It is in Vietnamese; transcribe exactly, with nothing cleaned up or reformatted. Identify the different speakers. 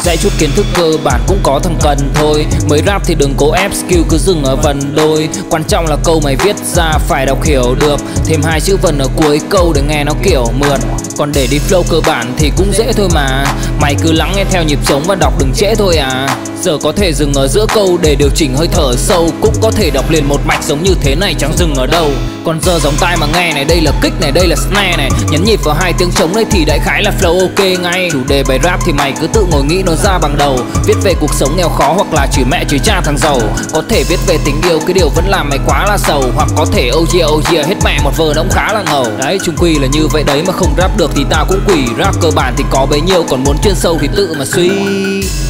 Speaker 1: dạy chút kiến thức cơ bản cũng có thằng cần thôi. Mới rap thì đừng cố ép skill, cứ dừng ở vần đôi. Quan trọng là câu mày viết ra phải đọc hiểu được, thêm hai chữ vần ở cuối câu để nghe nó kiểu mượt. Còn để đi flow cơ bản thì cũng dễ thôi mà, mày cứ lắng nghe theo nhịp sống và đọc đừng trễ thôi à. Giờ có thể dừng ở giữa câu để điều chỉnh hơi thở sâu, cũng có thể đọc liền một mạch giống như thế này chẳng dừng ở đâu. Còn giờ giống tai mà nghe này, đây là kick này, đây là snare này, nhấn nhịp vào hai tiếng trống đây thì đại khái là flow ok ngay. Chủ đề bài rap thì mày cứ tự ngồi nghĩ nó ra bằng đầu, viết về cuộc sống nghèo khó hoặc là chửi mẹ chửi cha thằng giàu. Có thể viết về tình yêu, cái điều vẫn làm mày quá là sầu, hoặc có thể oh yeah oh yeah hết mẹ một vờ nó cũng khá là ngầu. Đấy, chung quy là như vậy đấy, mà không rap được thì tao cũng quỷ. Rap cơ bản thì có bấy nhiêu, còn muốn chuyên sâu thì tự mà suy.